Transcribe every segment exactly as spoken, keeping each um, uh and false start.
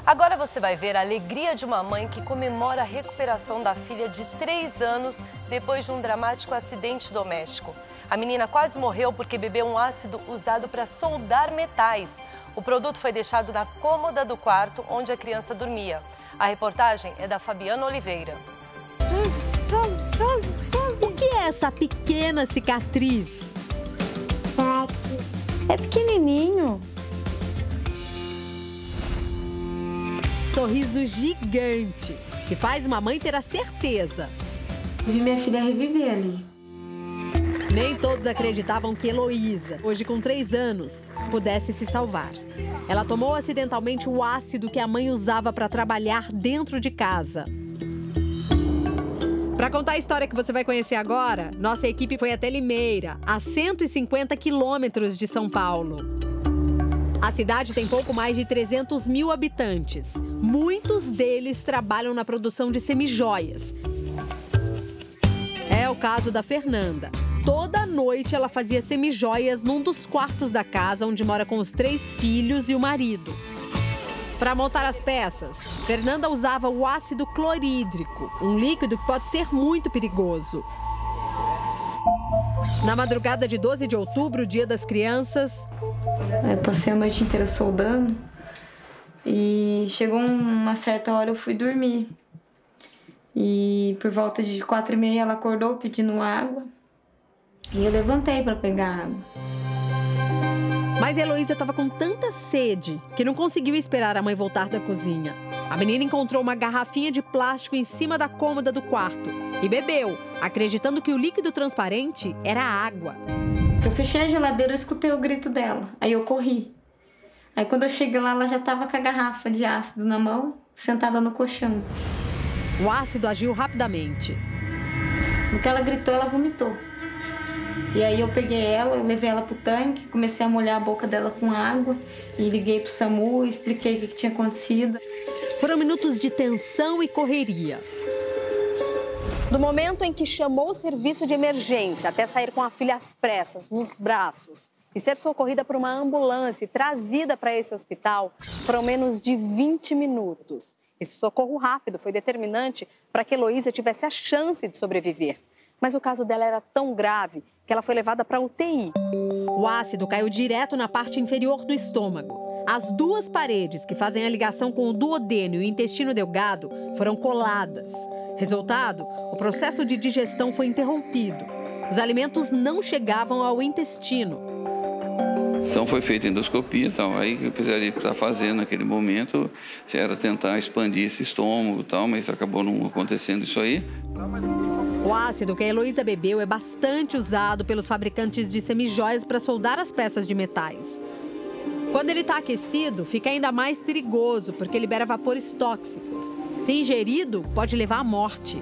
Agora você vai ver a alegria de uma mãe que comemora a recuperação da filha de três anos depois de um dramático acidente doméstico. A menina quase morreu porque bebeu um ácido usado para soldar metais. O produto foi deixado na cômoda do quarto onde a criança dormia. A reportagem é da Fabiana Oliveira. O que é essa pequena cicatriz? É pequenininho. Sorriso gigante, que faz uma mãe ter a certeza. Vi minha filha reviver ali. Nem todos acreditavam que Heloísa, hoje com três anos, pudesse se salvar. Ela tomou acidentalmente o ácido que a mãe usava para trabalhar dentro de casa. Para contar a história que você vai conhecer agora, nossa equipe foi até Limeira, a cento e cinquenta quilômetros de São Paulo. A cidade tem pouco mais de trezentos mil habitantes. Muitos deles trabalham na produção de semijoias. É o caso da Fernanda. Toda noite ela fazia semijoias num dos quartos da casa onde mora com os três filhos e o marido. Para montar as peças, Fernanda usava o ácido clorídrico, um líquido que pode ser muito perigoso. Na madrugada de doze de outubro, Dia das Crianças... Eu passei a noite inteira soldando e chegou uma certa hora eu fui dormir. E por volta de quatro e meia ela acordou pedindo água. E eu levantei para pegar água. Mas a Heloísa estava com tanta sede que não conseguiu esperar a mãe voltar da cozinha. A menina encontrou uma garrafinha de plástico em cima da cômoda do quarto e bebeu, acreditando que o líquido transparente era água. Eu fechei a geladeira e escutei o grito dela. Aí eu corri. Aí quando eu cheguei lá, ela já estava com a garrafa de ácido na mão, sentada no colchão. O ácido agiu rapidamente. No que ela gritou, ela vomitou. E aí eu peguei ela, eu levei ela pro tanque, comecei a molhar a boca dela com água e liguei pro SAMU e expliquei o que tinha acontecido. Foram minutos de tensão e correria. Do momento em que chamou o serviço de emergência até sair com a filha às pressas, nos braços, e ser socorrida por uma ambulância e trazida para esse hospital, foram menos de vinte minutos. Esse socorro rápido foi determinante para que Heloísa tivesse a chance de sobreviver. Mas o caso dela era tão grave que ela foi levada para a U T I. O ácido caiu direto na parte inferior do estômago. As duas paredes que fazem a ligação com o duodênio e o intestino delgado foram coladas. Resultado, o processo de digestão foi interrompido. Os alimentos não chegavam ao intestino. Então foi feita a endoscopia e tal. Aí o que eu precisaria estar fazendo naquele momento era tentar expandir esse estômago e tal, mas acabou não acontecendo isso aí. O ácido que a Heloísa bebeu é bastante usado pelos fabricantes de semijoias para soldar as peças de metais. Quando ele está aquecido, fica ainda mais perigoso, porque libera vapores tóxicos. Se ingerido, pode levar à morte.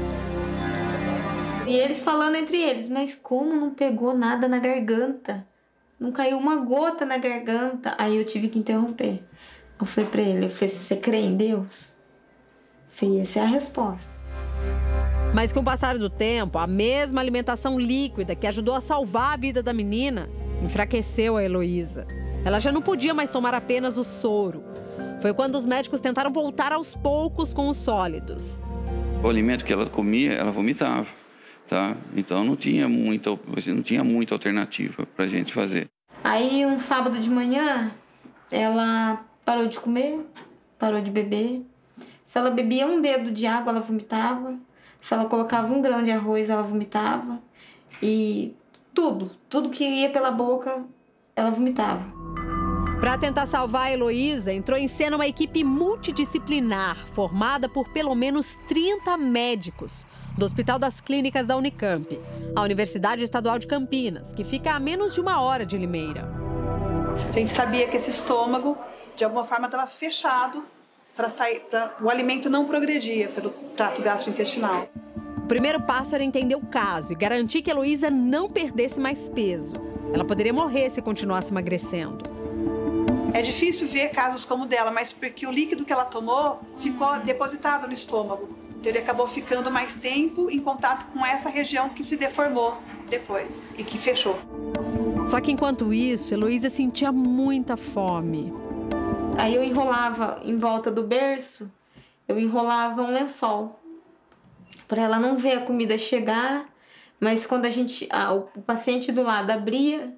E eles falando entre eles, mas como não pegou nada na garganta? Não caiu uma gota na garganta. Aí eu tive que interromper. Eu falei pra ele, eu falei, você crê em Deus? Eu falei, essa é a resposta. Mas com o passar do tempo, a mesma alimentação líquida que ajudou a salvar a vida da menina enfraqueceu a Heloísa. Ela já não podia mais tomar apenas o soro. Foi quando os médicos tentaram voltar aos poucos com os sólidos. O alimento que ela comia, ela vomitava, tá? Então não tinha muita, não tinha muita alternativa para a gente fazer. Aí um sábado de manhã, ela parou de comer, parou de beber. Se ela bebia um dedo de água, ela vomitava. Se ela colocava um grão de arroz, ela vomitava. E tudo, tudo que ia pela boca, ela vomitava. Para tentar salvar a Heloísa, entrou em cena uma equipe multidisciplinar, formada por pelo menos trinta médicos, do Hospital das Clínicas da Unicamp, a Universidade Estadual de Campinas, que fica a menos de uma hora de Limeira. A gente sabia que esse estômago, de alguma forma, estava fechado para sair, para o alimento não progredia pelo trato gastrointestinal. O primeiro passo era entender o caso e garantir que a Heloísa não perdesse mais peso. Ela poderia morrer se continuasse emagrecendo. É difícil ver casos como o dela, mas porque o líquido que ela tomou ficou depositado no estômago. Então ele acabou ficando mais tempo em contato com essa região que se deformou depois e que fechou. Só que enquanto isso, Heloísa sentia muita fome. Aí eu enrolava em volta do berço, eu enrolava um lençol, para ela não ver a comida chegar, mas quando a gente, a, o paciente do lado abria,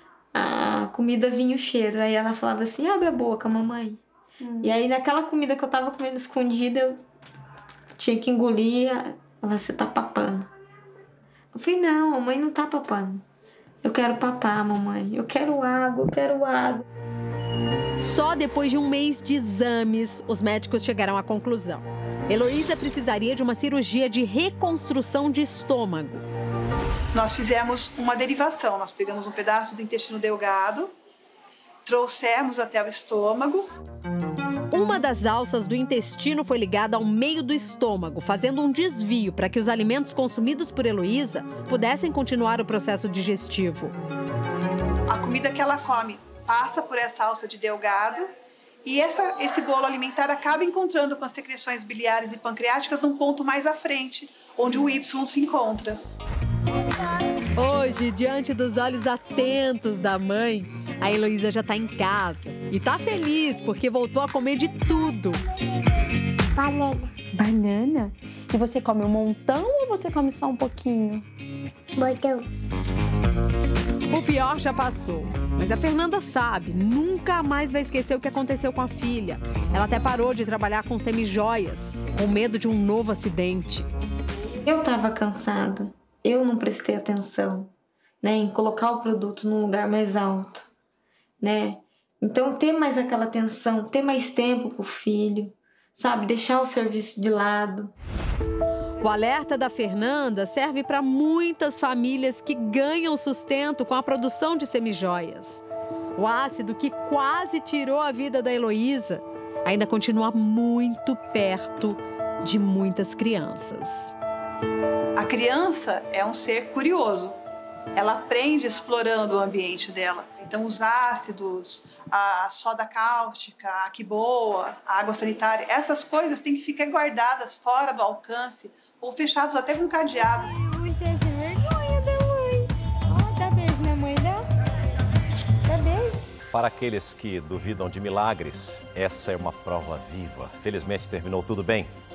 a comida vinha o cheiro. Aí ela falava assim, abre a boca, mamãe. Hum. E aí naquela comida que eu tava comendo escondida, eu tinha que engolir. Ela, você tá papando. Eu falei, não, a mãe não tá papando. Eu quero papar, mamãe. Eu quero água, eu quero água. Só depois de um mês de exames, os médicos chegaram à conclusão. Heloísa precisaria de uma cirurgia de reconstrução de estômago. Nós fizemos uma derivação. Nós pegamos um pedaço do intestino delgado, trouxemos até o estômago. Uma das alças do intestino foi ligada ao meio do estômago, fazendo um desvio para que os alimentos consumidos por Heloísa pudessem continuar o processo digestivo. A comida que ela come passa por essa alça de delgado e essa, esse bolo alimentar acaba encontrando com as secreções biliares e pancreáticas num ponto mais à frente, onde o Y se encontra. Hoje, diante dos olhos atentos da mãe, a Heloísa já está em casa e está feliz porque voltou a comer de tudo. Banana. Banana? E você come um montão ou você come só um pouquinho? Montão. O pior já passou, mas a Fernanda sabe, nunca mais vai esquecer o que aconteceu com a filha. Ela até parou de trabalhar com semijoias, com medo de um novo acidente. Eu estava cansada, eu não prestei atenção, né, em colocar o produto num lugar mais alto, né? Então ter mais aquela atenção, ter mais tempo pro filho, sabe, deixar o serviço de lado. O alerta da Fernanda serve para muitas famílias que ganham sustento com a produção de semijoias. O ácido que quase tirou a vida da Heloísa ainda continua muito perto de muitas crianças. A criança é um ser curioso. Ela aprende explorando o ambiente dela. Então, os ácidos, a soda cáustica, a quiboa, a água sanitária, essas coisas têm que ficar guardadas fora do alcance ou fechados até com cadeado. Muita vergonha da mãe. Ó, dá beijo na mãe, dá? Dá beijo. Para aqueles que duvidam de milagres, essa é uma prova viva. Felizmente terminou tudo bem.